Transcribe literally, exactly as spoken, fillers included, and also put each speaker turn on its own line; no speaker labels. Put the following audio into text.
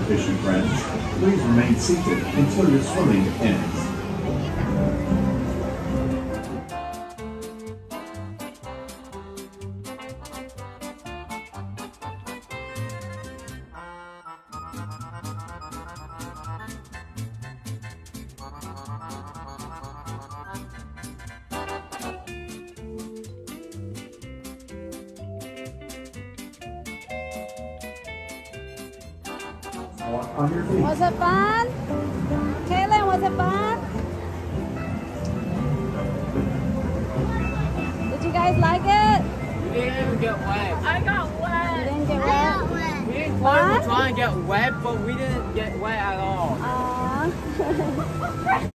fishing friends, please remain seated until your swimming ends. On your feet.
Was it fun? Kaylin, was it fun? Did you guys like it?
We didn't even get wet.
I got wet.
You didn't get
I
wet?
got wet.
We didn't
What?
try to try and get wet, but we didn't get wet at all.
Aww.